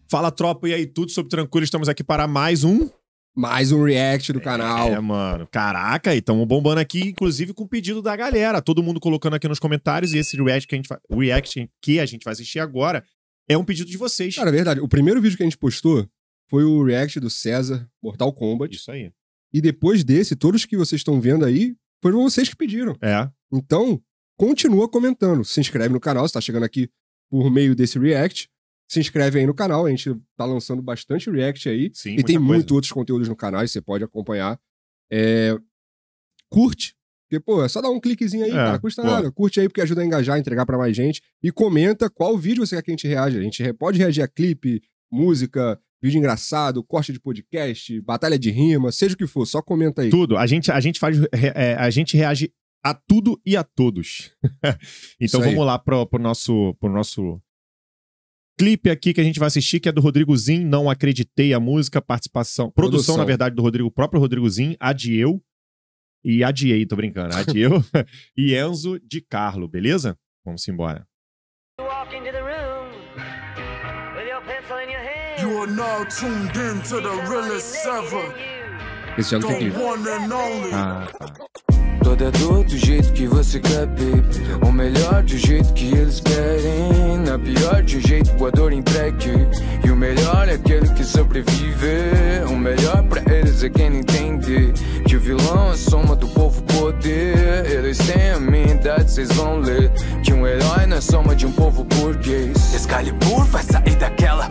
Fala, tropa, e aí, tudo sobre tranquilo? Estamos aqui para mais um react do canal. Mano. Caraca, e estamos bombando aqui, inclusive com o pedido da galera. Todo mundo colocando aqui nos comentários. E esse react que a gente vai assistir agora é um pedido de vocês. Cara, é verdade. O primeiro vídeo que a gente postou foi o react do César, Mortal Kombat. Isso aí. E depois desse, todos que vocês estão vendo aí, foram vocês que pediram. É. Então, continua comentando. Se inscreve no canal, se tá chegando aqui por meio desse react. Se inscreve aí no canal, a gente tá lançando bastante react aí. Sim, e tem muitos muitos outros conteúdos no canal, e você pode acompanhar. Curte, porque, pô, é só dar um cliquezinho aí, cara, custa nada. Curte aí, porque ajuda a engajar, entregar pra mais gente. E comenta qual vídeo você quer que a gente reaja. A gente pode reagir a clipe, música, vídeo engraçado, corte de podcast, batalha de rima, seja o que for, só comenta aí. Tudo. A gente reage a tudo e a todos. Então vamos lá pro nosso clipe aqui que a gente vai assistir, que é do Rodrigo Zin, Não Acreditei, a música, produção, na verdade, do próprio Rodrigo Zin, Adieu, e Adiei, tô brincando, Adieu, e Enzo de Carlo, beleza? Vamos embora. Esse já não tem clipe. Toda é do jeito que você quer, baby. Ou melhor, do jeito que eles querem. Na pior, de um jeito voador entregue. E o melhor é aquele que sobrevive. O melhor pra eles é quem entende que o vilão é soma do povo poder. Eles têm a minha idade, cês vão ler que um herói não é soma de um povo burguês. Excalibur vai sair daquela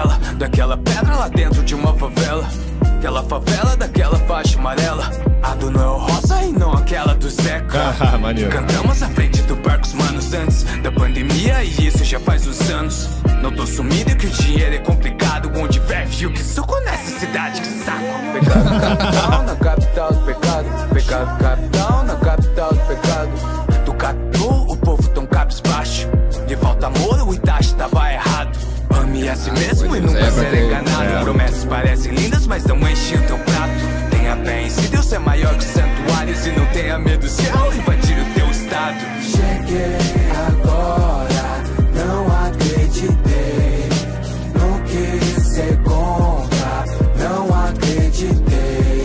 pedra lá dentro de uma favela. Aquela favela daquela faixa amarela. A do Noel Rosa e não aquela do Zeca. Cantamos à frente do barco os manos antes da pandemia, e isso já faz uns anos. Não tô sumido que o dinheiro é complicado. Onde vier viu que suco nessa cidade, que saco. Pecado capital na capital do pecado. Pecado capital na capital do pecado. Tu catou o povo tão cabisbaixo. De falta amor, o Itachi tava errado. Ame a si mesmo e nunca ser enganado. Promessas parecem lindas, mas não enchem o teu prato. Tenha fé em si, Deus é maior que santuários. E não tenha medo se eu invadir o teu estado. Cheguei agora, não acreditei. Não quis ser contra, não acreditei.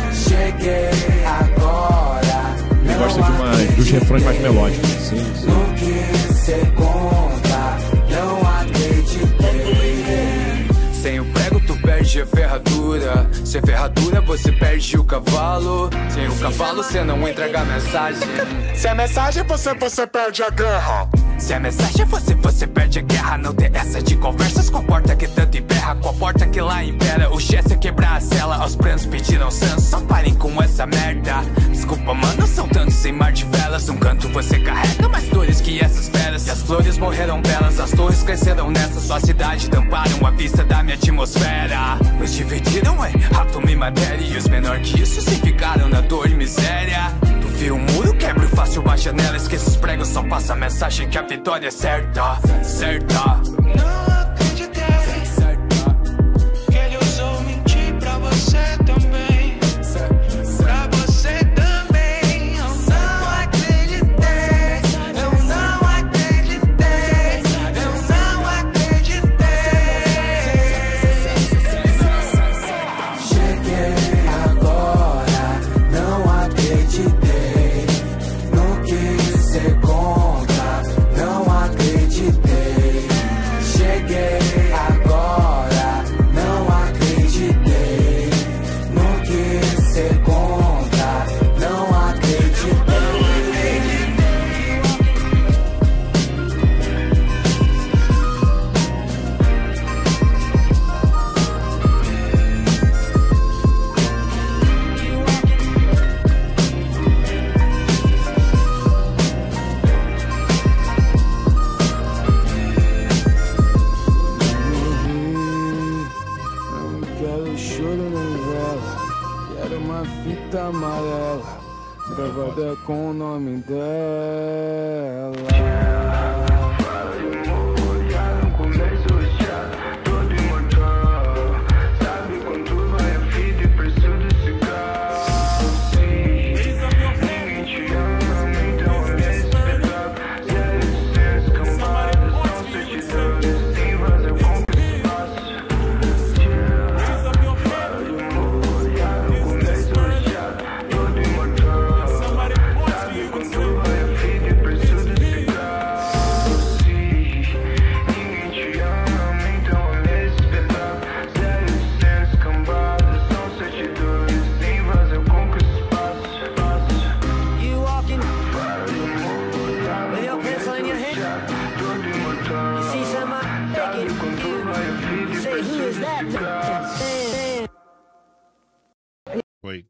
Cheguei agora. Eu gosto dos refrões mais melódicos. Sim. Não quis ser contra, não acreditei. Sem o prego tu perde a ferradura. Sem ferradura você perde o cavalo. Sem o cavalo você não entrega a mensagem. Se a mensagem você perde a guerra. Se a mensagem você perde a guerra. Não tem essa de conversas com a porta que tanto emperra. Com a porta que lá impera. O Chess é quebrar a cela. Aos pranos pediram sangue. Só parem com essa merda. Desculpa mano, são tantos sem mar de velas. Um canto você carrega mais dores que essas feras. E as flores morreram belas, as torres cresceram nessa sua cidade. Tamparam a vista da minha atmosfera. Nos dividiram em átomo e matéria. E os menor que isso se ficaram na dor e miséria. Tu viu um muro, quebra fácil a janela. Esqueça os pregos, só passa a mensagem que a vitória é certa. Certa. Não acreditei que ele usou mentir pra você também. Pra você também. Eu não acreditei. Eu não acreditei. Eu não acreditei. Cheguei agora, não acreditei. Não quis ser contra, não acreditei. Cheguei agora, não acreditei. Não quis ser contra, não acreditei. Não quero choro nem vela, quero uma fita amarela gravada com o nome dela. Todo imortal, sabe quanto vai a vida e preço desse carro. Ninguém te ama, então é respeitado. Se é licença, camadas, são certidões. Sem vazio com espaço. Foi.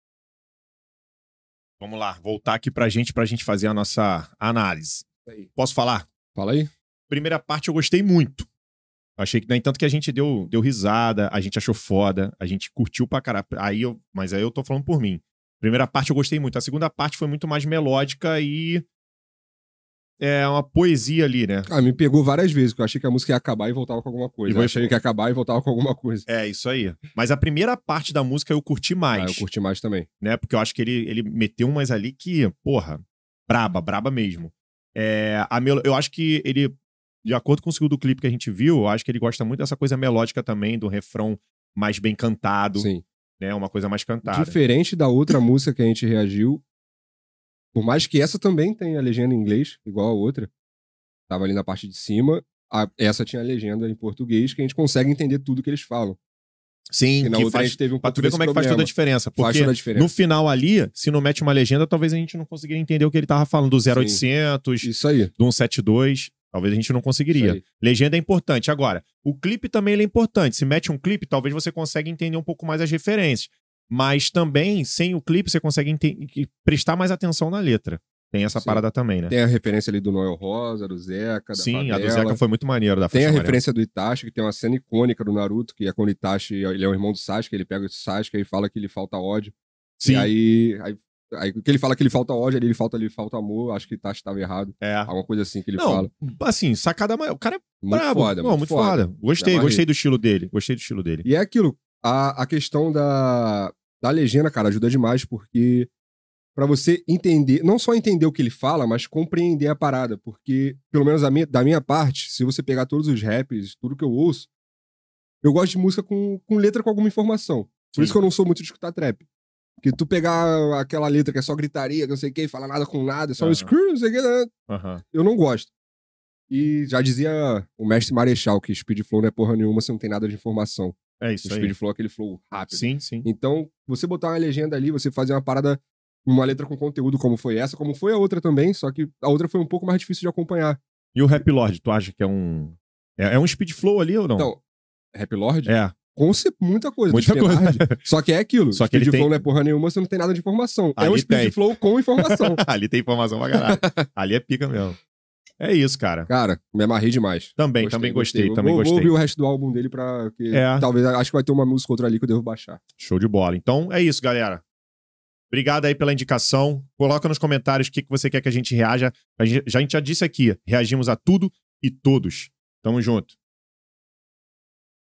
Vamos lá, voltar aqui pra gente fazer a nossa análise. Posso falar? Fala aí. Primeira parte eu gostei muito. Achei que, no entanto, que a gente deu risada, a gente achou foda, a gente curtiu pra caralho. Mas aí eu tô falando por mim. Primeira parte eu gostei muito. A segunda parte foi muito mais melódica e é uma poesia ali, né? Ah, me pegou várias vezes, porque eu achei que a música ia acabar e voltava com alguma coisa. Eu achei que ia acabar e voltava com alguma coisa. É, isso aí. Mas a primeira parte da música eu curti mais. Ah, eu curti mais também. Né? Porque eu acho que ele meteu umas ali que, porra, braba mesmo. Eu acho que ele, de acordo com o segundo clipe que a gente viu, eu acho que ele gosta muito dessa coisa melódica também, do refrão mais bem cantado. Sim. Né? Uma coisa mais cantada. Diferente da outra música que a gente reagiu, por mais que essa também tenha legenda em inglês, igual a outra, tava ali na parte de cima, essa tinha legenda em português, que a gente consegue entender tudo que eles falam. Sim, e na que outra faz, a gente teve um pra pouco tu ver desse como é que faz toda a problema. diferença. Porque Faz toda a diferença. no final ali, se não mete uma legenda, talvez a gente não conseguiria entender o que ele tava falando, do 0800, Isso aí. do 172, talvez a gente não conseguiria. Legenda é importante. Agora, o clipe também ele é importante. Se mete um clipe, talvez você consiga entender um pouco mais as referências. Mas também, sem o clipe, você consegue prestar mais atenção na letra. Tem essa parada também, né? Tem a referência ali do Noel Rosa, do Zeca, da Sim, Favela. a do Zeca foi muito maneiro. Da Tem a Faixa referência do Itachi, que tem uma cena icônica do Naruto, que é quando o Itachi, ele é o irmão do Sasuke, ele pega o Sasuke e fala que lhe falta ódio. Sim. E aí que ele fala que lhe falta ódio, ali lhe falta amor, acho que o Itachi estava errado. Alguma coisa assim que ele fala. Assim, sacada maior. O cara é muito brabo. foda. Muito foda. Gostei do estilo dele. Gostei do estilo dele. E é aquilo, a questão da legenda, cara, ajuda demais, porque pra você entender, não só entender o que ele fala, mas compreender a parada, porque, pelo menos da minha parte, se você pegar todos os raps, tudo que eu ouço, eu gosto de música com letra com alguma informação. Por isso que eu não sou muito de escutar trap. Porque tu pegar aquela letra que é só gritaria, que não sei o que, fala nada com nada, é só um screw, não sei o que, eu não gosto. E já dizia o mestre Marechal que Speed Flow não é porra nenhuma se não tem nada de informação. É isso o aí. Speed Flow é aquele flow rápido. Sim. Então, você botar uma legenda ali, você fazer uma parada, uma letra com conteúdo como foi essa, como foi a outra também, só que a outra foi um pouco mais difícil de acompanhar. E o Rap Lord, tu acha que é um... É um Speed Flow ali ou não? Então, Rap Lord? É. Muita coisa. Muita coisa. Só que é aquilo. Só que Speed ele Flow tem... não é porra nenhuma, você não tem nada de informação. Ali é um Speed Flow com informação. Ali tem informação pra caralho. Ali é pica mesmo. É isso, cara. Cara, me amarrei demais. Também gostei. Vou ouvir o resto do álbum dele pra... Talvez, acho que vai ter uma música outra ali que eu devo baixar. Show de bola. Então, é isso, galera. Obrigado aí pela indicação. Coloca nos comentários o que você quer que a gente reaja. A gente já disse aqui, reagimos a tudo e todos. Tamo junto.